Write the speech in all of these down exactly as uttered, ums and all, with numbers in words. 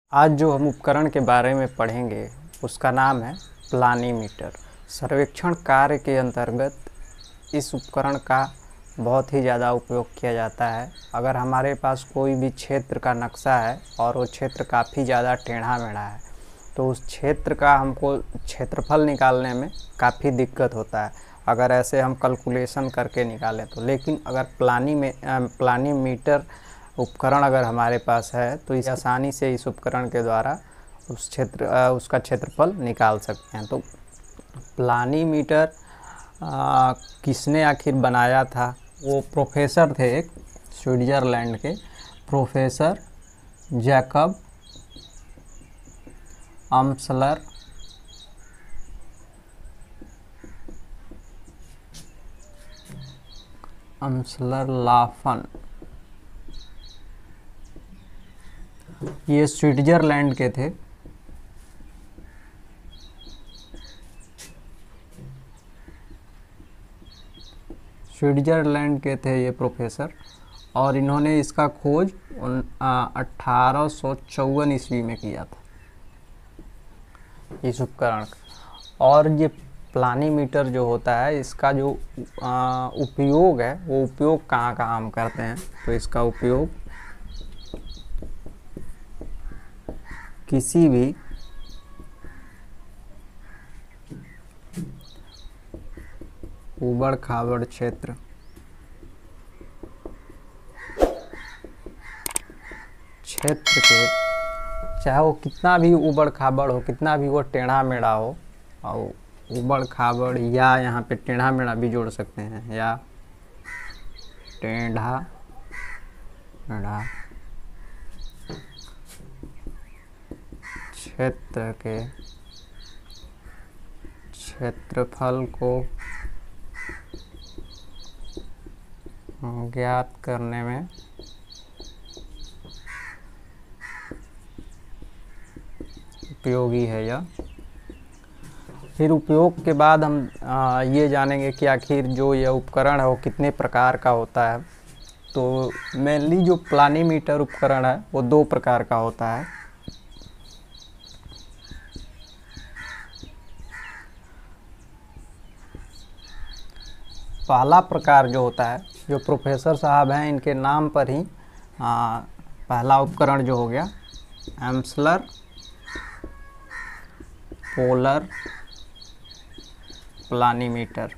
आज जो हम उपकरण के बारे में पढ़ेंगे उसका नाम है प्लानीमीटर। सर्वेक्षण कार्य के अंतर्गत इस उपकरण का बहुत ही ज़्यादा उपयोग किया जाता है। अगर हमारे पास कोई भी क्षेत्र का नक्शा है और वो क्षेत्र काफ़ी ज़्यादा टेढ़ा मेढ़ा है तो उस क्षेत्र का हमको क्षेत्रफल निकालने में काफ़ी दिक्कत होता है अगर ऐसे हम कैलकुलेशन करके निकालें तो। लेकिन अगर प्लानी में प्लानीमीटर उपकरण अगर हमारे पास है तो इस आसानी से इस उपकरण के द्वारा उस क्षेत्र उसका क्षेत्रफल निकाल सकते हैं। तो प्लानीमीटर किसने आखिर बनाया था? वो प्रोफेसर थे एक स्विट्ज़रलैंड के, प्रोफेसर जैकब अम्सलर अम्सलर लाफन। ये स्विट्ज़रलैंड के थे। स्विट्ज़रलैंड के थे ये प्रोफेसर और इन्होंने इसका खोज अठारह सौ चौवन ईस्वी में किया था इस उपकरण का। और ये प्लानीमीटर जो होता है इसका जो आ, उपयोग है वो उपयोग कहाँ कहाँ हम करते हैं तो इसका उपयोग किसी भी उबड़ खाबड़ क्षेत्र क्षेत्र के चाहे वो कितना भी उबड़ खाबड़ हो, कितना भी वो टेढ़ा मेढ़ा हो, और उबड़ खाबड़ या यहाँ पे टेढ़ा मेढ़ा भी जोड़ सकते हैं, या टेढ़ा मेढ़ा क्षेत्र के क्षेत्रफल को ज्ञात करने में उपयोगी है। यह फिर उपयोग के बाद हम आ, ये जानेंगे कि आखिर जो यह उपकरण है वो कितने प्रकार का होता है। तो मेनली जो प्लानीमीटर उपकरण है वो दो प्रकार का होता है। पहला प्रकार जो होता है, जो प्रोफेसर साहब हैं इनके नाम पर ही आ, पहला उपकरण जो हो गया अम्सलर पोलर प्लानीमीटर।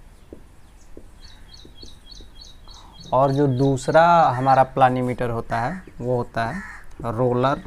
और जो दूसरा हमारा प्लानीमीटर होता है वो होता है रोलर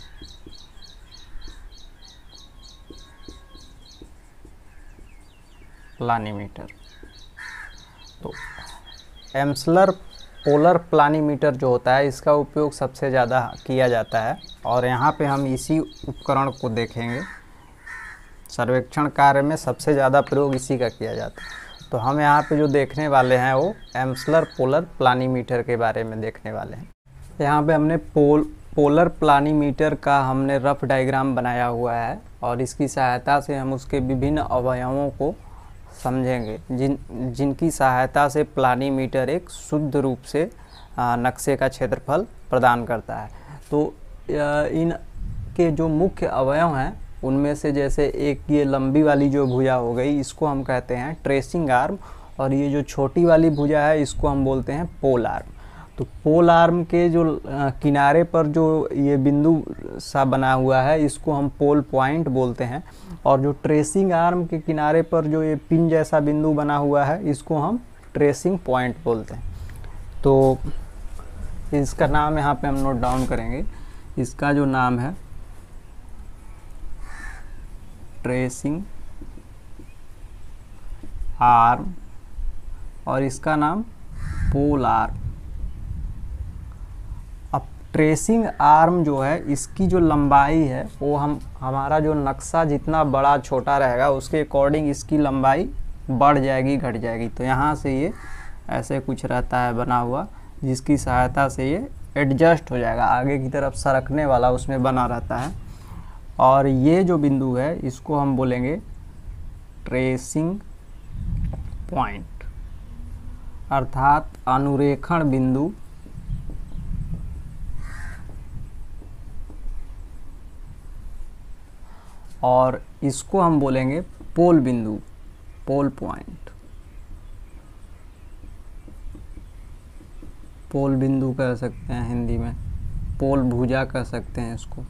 प्लानीमीटर। तो अम्सलर पोलर प्लानीमीटर जो होता है इसका उपयोग सबसे ज़्यादा किया जाता है और यहाँ पे हम इसी उपकरण को देखेंगे। सर्वेक्षण कार्य में सबसे ज़्यादा प्रयोग इसी का किया जाता है। तो हम यहाँ पे जो देखने वाले हैं वो अम्सलर पोलर प्लानीमीटर के बारे में देखने वाले हैं। यहाँ पे हमने पोल पोलर प्लानीमीटर का हमने रफ डायग्राम बनाया हुआ है और इसकी सहायता से हम उसके विभिन्न अवयवों को समझेंगे जिन जिनकी सहायता से प्लानीमीटर एक शुद्ध रूप से नक्शे का क्षेत्रफल प्रदान करता है। तो इन के जो मुख्य अवयव हैं उनमें से जैसे एक ये लंबी वाली जो भुजा हो गई इसको हम कहते हैं ट्रेसिंग आर्म, और ये जो छोटी वाली भुजा है इसको हम बोलते हैं पोल आर्म। तो पोल आर्म के जो किनारे पर जो ये बिंदु सा बना हुआ है इसको हम पोल पॉइंट बोलते हैं, और जो ट्रेसिंग आर्म के किनारे पर जो ये पिन जैसा बिंदु बना हुआ है इसको हम ट्रेसिंग पॉइंट बोलते हैं। तो इसका नाम यहाँ पे हम नोट डाउन करेंगे। इसका जो नाम है ट्रेसिंग आर्म और इसका नाम पोल आर्म। अब ट्रेसिंग आर्म जो है इसकी जो लंबाई है वो हम हमारा जो नक्शा जितना बड़ा छोटा रहेगा उसके अकॉर्डिंग इसकी लंबाई बढ़ जाएगी घट जाएगी। तो यहाँ से ये ऐसे कुछ रहता है बना हुआ जिसकी सहायता से ये एडजस्ट हो जाएगा, आगे की तरफ सरकने वाला उसमें बना रहता है। और ये जो बिंदु है इसको हम बोलेंगे ट्रेसिंग पॉइंट, अर्थात अनुरेखण बिंदु और इसको हम बोलेंगे पोल बिंदु, पोल पॉइंट। पोल बिंदु कह सकते हैं हिंदी में, पोल भुजा कह सकते हैं इसको।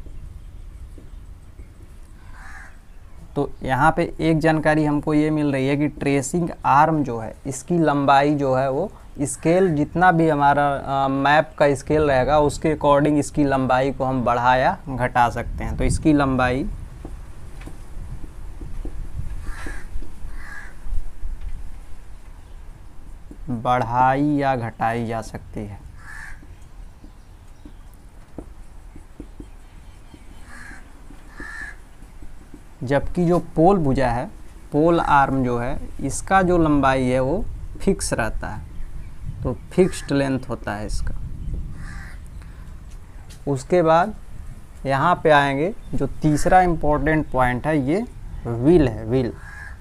तो यहाँ पे एक जानकारी हमको ये मिल रही है कि ट्रेसिंग आर्म जो है इसकी लंबाई जो है वो स्केल जितना भी हमारा आ, मैप का स्केल रहेगा उसके अकॉर्डिंग इसकी लंबाई को हम बढ़ा या घटा सकते हैं। तो इसकी लंबाई बढ़ाई या घटाई जा सकती है। जबकि जो पोल भुजा है, पोल आर्म जो है, इसका जो लंबाई है वो फिक्स रहता है, तो फिक्स्ड लेंथ होता है इसका। उसके बाद यहाँ पे आएंगे, जो तीसरा इम्पोर्टेंट पॉइंट है ये व्हील है। व्हील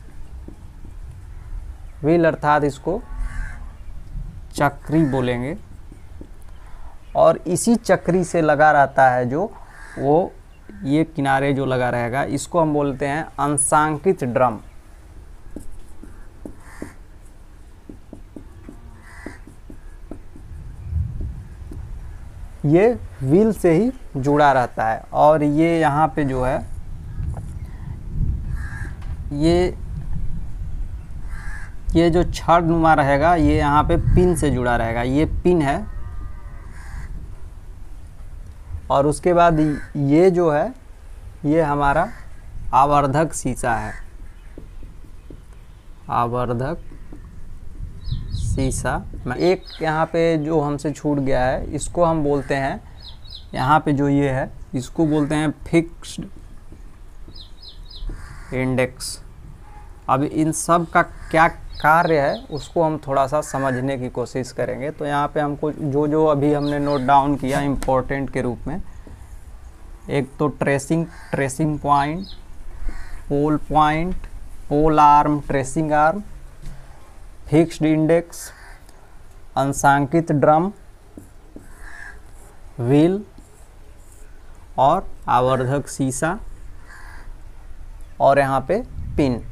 व्हील अर्थात इसको चक्री बोलेंगे, और इसी चक्री से लगा रहता है जो वो ये किनारे जो लगा रहेगा इसको हम बोलते हैं अंशांकित ड्रम। ये व्हील से ही जुड़ा रहता है, और ये यहाँ पे जो है ये ये जो छड़ नुमा रहेगा ये यहाँ पे पिन से जुड़ा रहेगा, ये पिन है। और उसके बाद ये जो है ये हमारा आवर्धक शीशा है, आवर्धक शीशा। एक यहाँ पे जो हमसे छूट गया है इसको हम बोलते हैं, यहाँ पे जो ये है इसको बोलते हैं फिक्स्ड इंडेक्स। अब इन सब का क्या कार्य है उसको हम थोड़ा सा समझने की कोशिश करेंगे। तो यहाँ पे हमको जो जो अभी हमने नोट डाउन किया इम्पोर्टेंट के रूप में, एक तो tracing tracing point, pole point, pole arm, tracing arm, fixed index, अंशांकित ड्रम, व्हील और आवर्धक शीशा, और यहाँ पे पिन।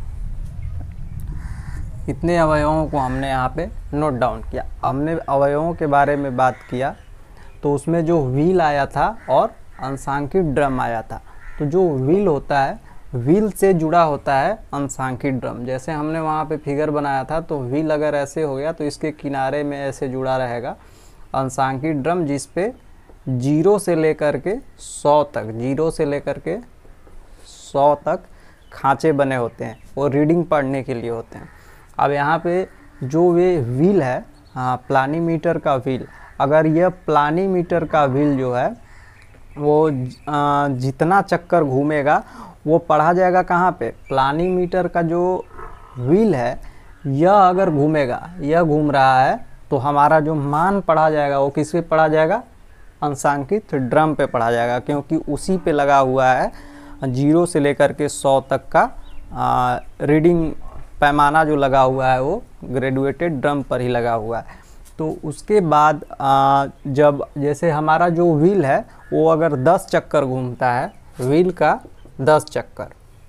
इतने अवयवों को हमने यहाँ पे नोट डाउन किया। हमने अवयवों के बारे में बात किया तो उसमें जो व्हील आया था और अंशांकित ड्रम आया था। तो जो व्हील होता है, व्हील से जुड़ा होता है अंशांकित ड्रम। जैसे हमने वहाँ पे फिगर बनाया था, तो व्हील अगर ऐसे हो गया तो इसके किनारे में ऐसे जुड़ा रहेगा अंशांकित ड्रम, जिस पे जीरो से लेकर के सौ तक जीरो से लेकर के सौ तक खांचे बने होते हैं, वो रीडिंग पढ़ने के लिए होते हैं। अब यहाँ पे जो वे व्हील है, हाँ प्लानीमीटर का व्हील, अगर यह प्लानीमीटर का व्हील जो है वो जितना चक्कर घूमेगा वो पढ़ा जाएगा कहाँ पे, प्लानीमीटर का जो व्हील है यह अगर घूमेगा, यह घूम रहा है, तो हमारा जो मान पढ़ा जाएगा वो किस पे पढ़ा जाएगा, अंशांकित ड्रम पे पढ़ा जाएगा, क्योंकि उसी पे लगा हुआ है जीरो से लेकर के सौ तक का आ, रीडिंग पैमाना जो लगा हुआ है वो ग्रेजुएटेड ड्रम पर ही लगा हुआ है। तो उसके बाद आ, जब जैसे हमारा जो व्हील है वो अगर दस चक्कर घूमता है, व्हील का दस चक्कर,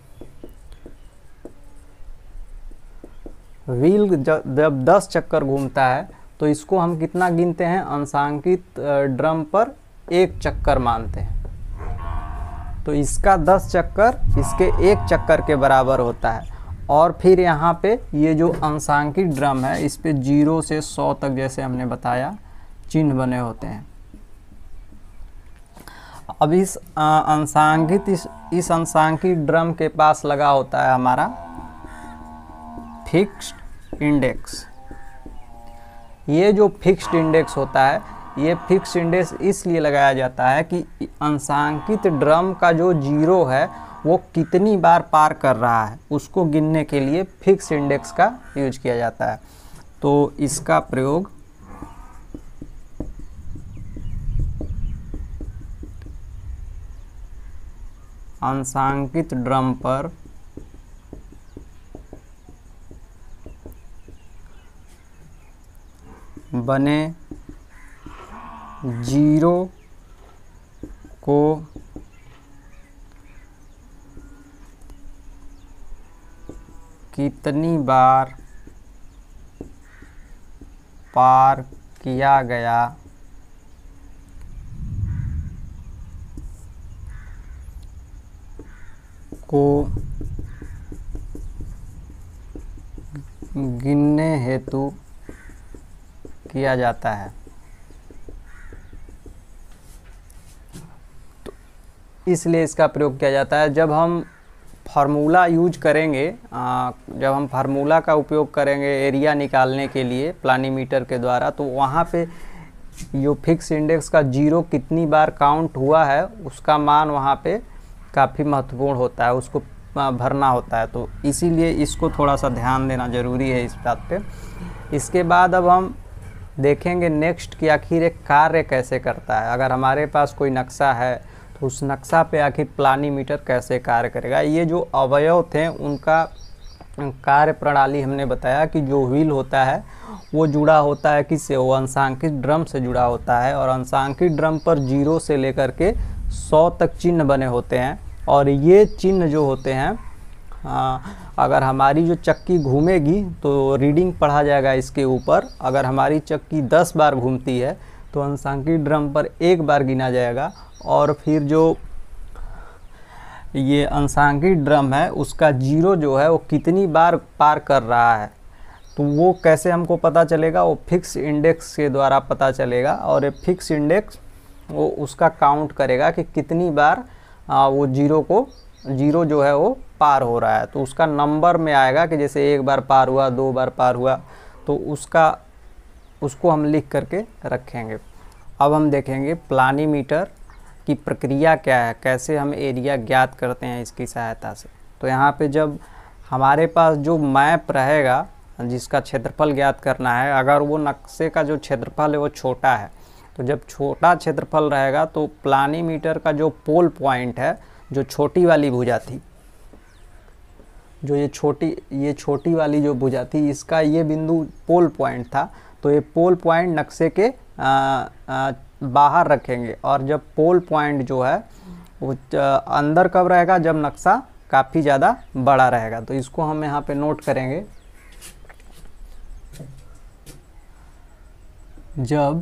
व्हील जब दस चक्कर घूमता है तो इसको हम कितना गिनते हैं, अंशांकित ड्रम पर एक चक्कर मानते हैं। तो इसका दस चक्कर इसके एक चक्कर के बराबर होता है। और फिर यहाँ पे ये जो अंशांकित ड्रम है इस पे जीरो से सौ तक, जैसे हमने बताया, चिन्ह बने होते हैं। अब इस अंशांकित इस, इस अंशांकित ड्रम के पास लगा होता है हमारा फिक्स्ड इंडेक्स। ये जो फिक्स्ड इंडेक्स होता है, ये फिक्स्ड इंडेक्स इसलिए लगाया जाता है कि अंशांकित ड्रम का जो जीरो है वो कितनी बार पार कर रहा है उसको गिनने के लिए फिक्स्ड इंडेक्स का यूज किया जाता है। तो इसका प्रयोग अंशांकित ड्रम पर बने जीरो को कितनी बार पार किया गया को गिनने हेतु किया जाता है। तो इसलिए इसका प्रयोग किया जाता है। जब हम फार्मूला यूज करेंगे, आ, जब हम फार्मूला का उपयोग करेंगे एरिया निकालने के लिए प्लानीमीटर के द्वारा, तो वहाँ पे जो फिक्स इंडेक्स का जीरो कितनी बार काउंट हुआ है उसका मान वहाँ पे काफ़ी महत्वपूर्ण होता है, उसको भरना होता है। तो इसीलिए इसको थोड़ा सा ध्यान देना ज़रूरी है इस बात पे। इसके बाद अब हम देखेंगे नेक्स्ट कि आखिर एक कार्य कैसे करता है। अगर हमारे पास कोई नक्शा है तो उस नक्शा पे आखिर प्लानीमीटर कैसे कार्य करेगा। ये जो अवयव थे उनका कार्य प्रणाली हमने बताया कि जो व्हील होता है वो जुड़ा होता है किससे, वो अंशांकित ड्रम से जुड़ा होता है, और अंशांकित ड्रम पर जीरो से लेकर के सौ तक चिन्ह बने होते हैं। और ये चिन्ह जो होते हैं, आ, अगर हमारी जो चक्की घूमेगी तो रीडिंग पढ़ा जाएगा इसके ऊपर। अगर हमारी चक्की दस बार घूमती है तो अंशांकित ड्रम पर एक बार गिना जाएगा, और फिर जो ये अंशांकित ड्रम है उसका जीरो जो है वो कितनी बार पार कर रहा है, तो वो कैसे हमको पता चलेगा, वो फिक्स इंडेक्स के द्वारा पता चलेगा। और ये फिक्स इंडेक्स वो उसका काउंट करेगा कि कितनी बार आ, वो जीरो को जीरो जो है वो पार हो रहा है। तो उसका नंबर में आएगा कि जैसे एक बार पार हुआ, दो बार पार हुआ, तो उसका उसको हम लिख करके रखेंगे। अब हम देखेंगे प्लानीमीटर की प्रक्रिया क्या है, कैसे हम एरिया ज्ञात करते हैं इसकी सहायता से। तो यहाँ पे जब हमारे पास जो मैप रहेगा जिसका क्षेत्रफल ज्ञात करना है, अगर वो नक्शे का जो क्षेत्रफल है वो छोटा है, तो जब छोटा क्षेत्रफल रहेगा तो प्लानीमीटर का जो पोल पॉइंट है, जो छोटी वाली भुजा थी, जो ये छोटी ये छोटी वाली जो भुजा थी, इसका ये बिंदु पोल पॉइंट था। तो ये पोल पॉइंट नक्शे के आ, आ, बाहर रखेंगे। और जब पोल पॉइंट जो है वो अंदर कब रहेगा, जब नक्शा काफ़ी ज़्यादा बड़ा रहेगा। तो इसको हम यहाँ पे नोट करेंगे, जब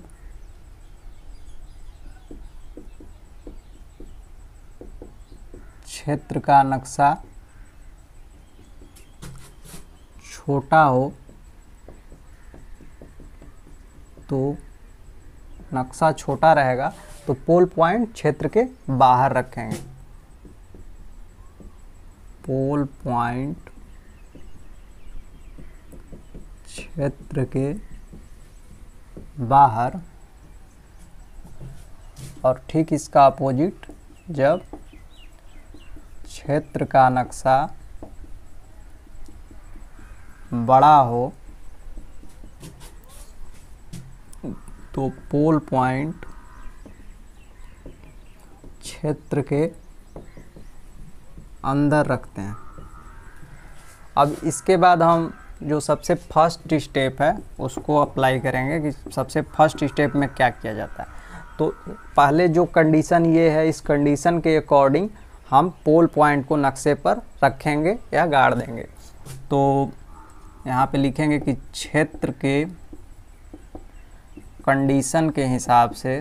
क्षेत्र का नक्शा छोटा हो तो नक्शा छोटा रहेगा तो पोल पॉइंट क्षेत्र के बाहर रखेंगे। पोल पॉइंट क्षेत्र के बाहर, और ठीक इसका अपोजिट, जब क्षेत्र का नक्शा बड़ा हो तो पोल पॉइंट क्षेत्र के अंदर रखते हैं। अब इसके बाद हम जो सबसे फर्स्ट स्टेप है उसको अप्लाई करेंगे कि सबसे फर्स्ट स्टेप में क्या किया जाता है। तो पहले जो कंडीशन ये है, इस कंडीशन के अकॉर्डिंग हम पोल पॉइंट को नक्शे पर रखेंगे या गाड़ देंगे। तो यहाँ पे लिखेंगे कि क्षेत्र के कंडीशन के हिसाब से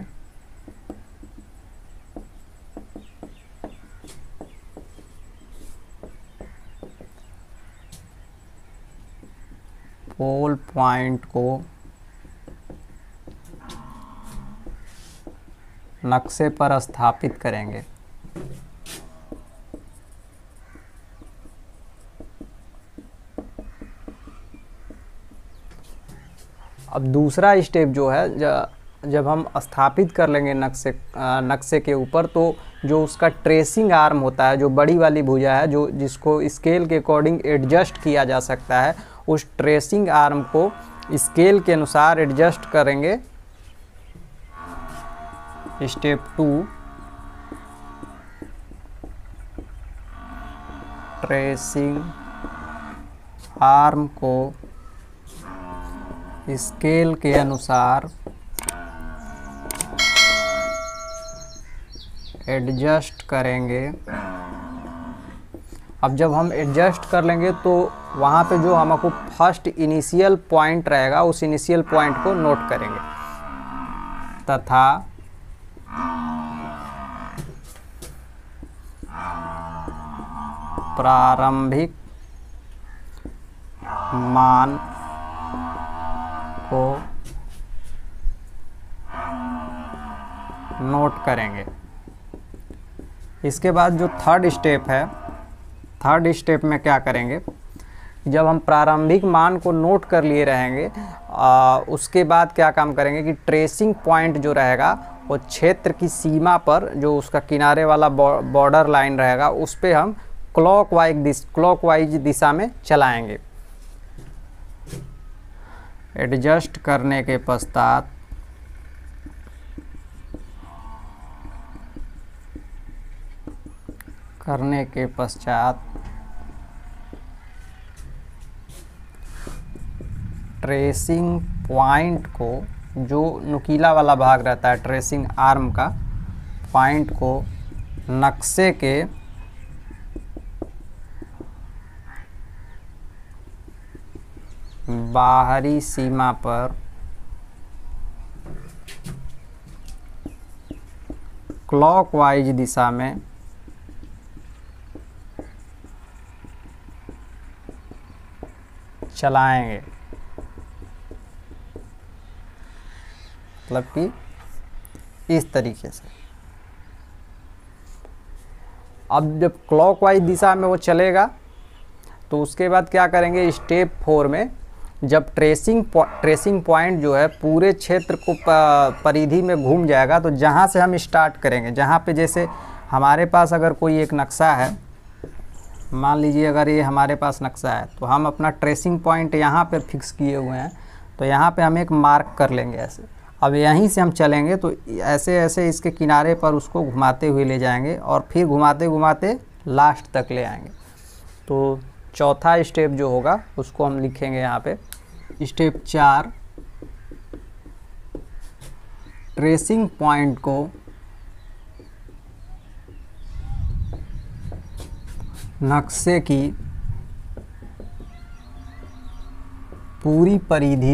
पोल पॉइंट को नक्शे पर स्थापित करेंगे। अब दूसरा स्टेप जो है, जब हम स्थापित कर लेंगे नक्शे नक्शे के ऊपर, तो जो उसका ट्रेसिंग आर्म होता है, जो बड़ी वाली भुजा है, जो जिसको स्केल के अकॉर्डिंग एडजस्ट किया जा सकता है, उस ट्रेसिंग आर्म को स्केल के अनुसार एडजस्ट करेंगे। स्टेप टू, ट्रेसिंग आर्म को स्केल के अनुसार एडजस्ट करेंगे अब जब हम एडजस्ट कर लेंगे तो वहाँ पे जो हमको फर्स्ट इनिशियल पॉइंट रहेगा उस इनिशियल पॉइंट को नोट करेंगे, तथा प्रारंभिक मान को नोट करेंगे। इसके बाद जो थर्ड स्टेप है, थर्ड स्टेप में क्या करेंगे, जब हम प्रारंभिक मान को नोट कर लिए रहेंगे आ, उसके बाद क्या काम करेंगे कि ट्रेसिंग पॉइंट जो रहेगा वो क्षेत्र की सीमा पर जो उसका किनारे वाला बॉर्डर लाइन रहेगा उस पे हम क्लॉकवाइज दिश क्लॉकवाइज दिशा में चलाएंगे। एडजस्ट करने के पश्चात करने के पश्चात ट्रेसिंग पॉइंट को, जो नुकीला वाला भाग रहता है ट्रेसिंग आर्म का, पॉइंट को नक्शे के बाहरी सीमा पर क्लॉकवाइज दिशा में चलाएंगे। मतलब कि इस तरीके से। अब जब क्लॉकवाइज दिशा में वो चलेगा तो उसके बाद क्या करेंगे, स्टेप फोर में जब ट्रेसिंग ट्रेसिंग पॉइंट जो है पूरे क्षेत्र को परिधि में घूम जाएगा तो जहाँ से हम स्टार्ट करेंगे, जहाँ पे जैसे हमारे पास अगर कोई एक नक्शा है, मान लीजिए अगर ये हमारे पास नक्शा है तो हम अपना ट्रेसिंग पॉइंट यहाँ पे फिक्स किए हुए हैं, तो यहाँ पे हम एक मार्क कर लेंगे ऐसे। अब यहीं से हम चलेंगे तो ऐसे ऐसे इसके किनारे पर उसको घुमाते हुए ले जाएंगे और फिर घुमाते घुमाते लास्ट तक ले आएंगे। तो चौथा स्टेप जो होगा उसको हम लिखेंगे यहाँ पे, स्टेप चार, ट्रेसिंग पॉइंट को नक्शे की पूरी परिधि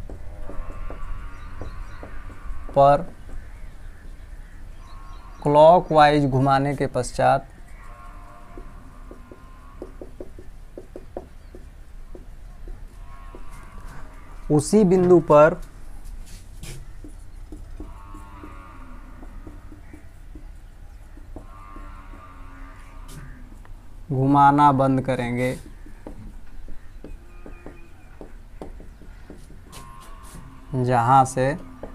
पर क्लॉकवाइज घुमाने के पश्चात उसी बिंदु पर घुमाना बंद करेंगे। जहां से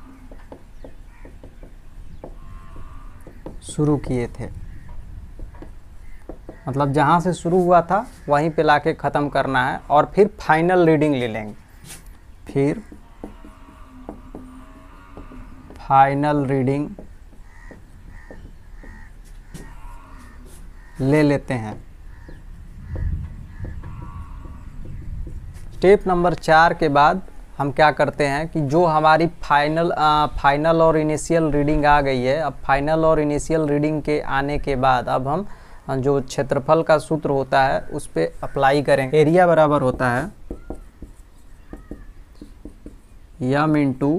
शुरू किए थे, मतलब जहां से शुरू हुआ था वहीं पे लाके ख़त्म करना है और फिर फाइनल रीडिंग ले लेंगे। फिर फाइनल रीडिंग ले लेते हैं। स्टेप नंबर चार के बाद हम क्या करते हैं कि जो हमारी फाइनल फाइनल और इनिशियल रीडिंग आ गई है, अब फाइनल और इनिशियल रीडिंग के आने के बाद अब हम जो क्षेत्रफल का सूत्र होता है उस पर अप्लाई करेंगे। एरिया बराबर होता है M into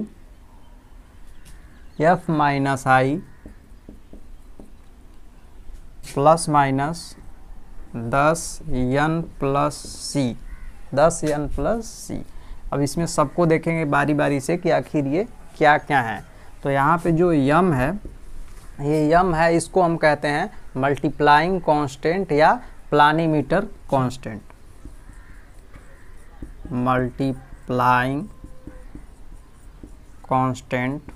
F minus I plus minus दस एन प्लस सी, दस एन प्लस सी। अब इसमें सबको देखेंगे बारी बारी से कि आखिर ये क्या क्या है। तो यहाँ पे जो यम है, ये यम है, इसको हम कहते हैं मल्टीप्लाइंग कांस्टेंट या प्लानीमीटर कांस्टेंट। मल्टीप्लाइंग कांस्टेंट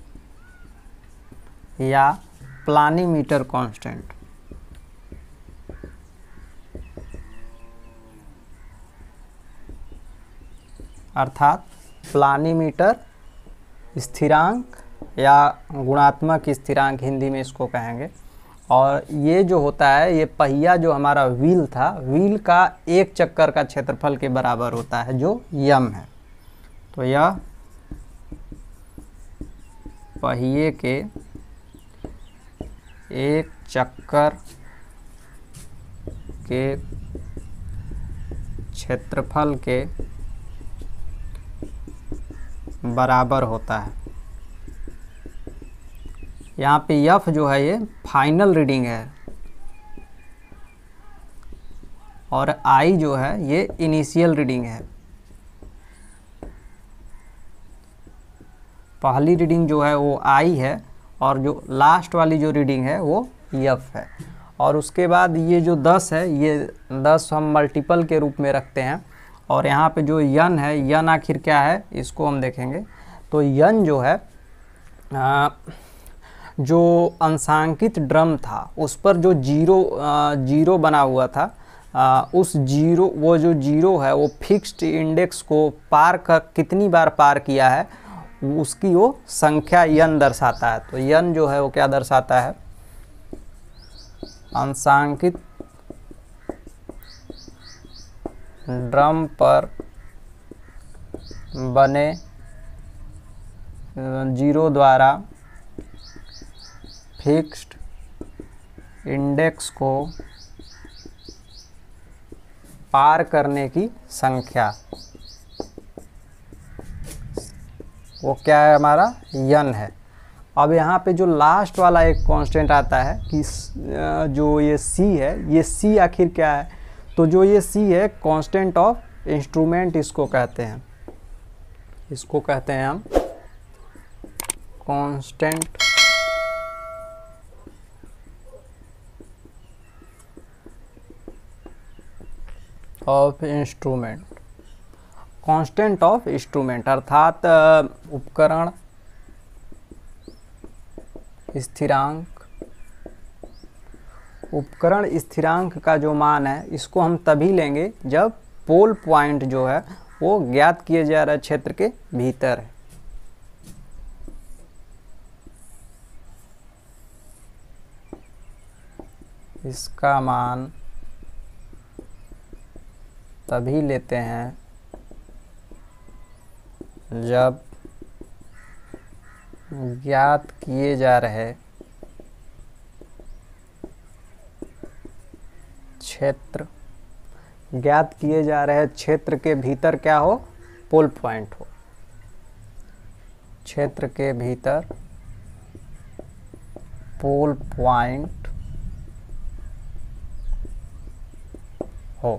या प्लानीमीटर कांस्टेंट। अर्थात प्लानीमीटर स्थिरांक या गुणात्मक स्थिरांक हिंदी में इसको कहेंगे। और ये जो होता है, ये पहिया जो हमारा व्हील था, व्हील का एक चक्कर का क्षेत्रफल के बराबर होता है जो यम है। तो यह पहिए के एक चक्कर के क्षेत्रफल के बराबर होता है। यहाँ पे एफ जो है ये फाइनल रीडिंग है और आई जो है ये इनिशियल रीडिंग है। पहली रीडिंग जो है वो आई है और जो लास्ट वाली जो रीडिंग है वो एफ है। और उसके बाद ये जो दस है ये दस हम मल्टीपल के रूप में रखते हैं। और यहाँ पे जो यन है, यन आखिर क्या है इसको हम देखेंगे। तो यन जो है आ, जो अंशांकित ड्रम था उस पर जो जीरो जीरो बना हुआ था, आ, उस जीरो वो जो जीरो है वो फिक्स्ड इंडेक्स को पार कर कितनी बार पार किया है उसकी वो संख्या यन दर्शाता है। तो यन जो है वो क्या दर्शाता है, अंशांकित ड्रम पर बने जीरो द्वारा फिक्स्ड इंडेक्स को पार करने की संख्या, वो क्या है हमारा यन है। अब यहाँ पे जो लास्ट वाला एक कांस्टेंट आता है कि जो ये सी है, ये सी आखिर क्या है। तो जो ये सी है कांस्टेंट ऑफ इंस्ट्रूमेंट इसको कहते हैं, इसको कहते हैं हम constant of instrument. Constant of instrument अर्थात उपकरण स्थिरांक, उपकरण स्थिरांक का जो मान है इसको हम तभी लेंगे जब पोल पॉइंट जो है वो ज्ञात किए जा रहे क्षेत्र के भीतर है। इसका मान तभी लेते हैं जब ज्ञात किए जा रहे क्षेत्र ज्ञात किए जा रहे क्षेत्र के भीतर क्या हो, पोल पॉइंट हो। क्षेत्र के भीतर पोल पॉइंट हो।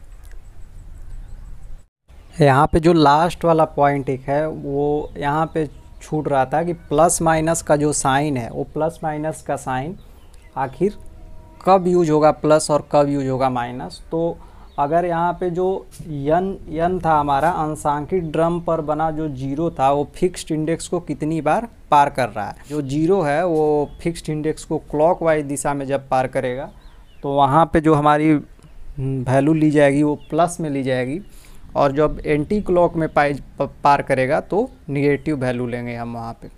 यहाँ पे जो लास्ट वाला पॉइंट एक है वो यहाँ पे छूट रहा था कि प्लस माइनस का जो साइन है वो प्लस माइनस का साइन आखिर कब यूज होगा प्लस और कब यूज होगा माइनस। तो अगर यहाँ पे जो यन यन था हमारा अंशांकित ड्रम पर बना जो जीरो था वो फिक्स्ड इंडेक्स को कितनी बार पार कर रहा है। जो जीरो है वो फिक्स्ड इंडेक्स को क्लॉकवाइज दिशा में जब पार करेगा तो वहाँ पे जो हमारी वैल्यू ली जाएगी वो प्लस में ली जाएगी और जब एंटी क्लॉक में पार करेगा तो निगेटिव वैल्यू लेंगे हम वहाँ पे।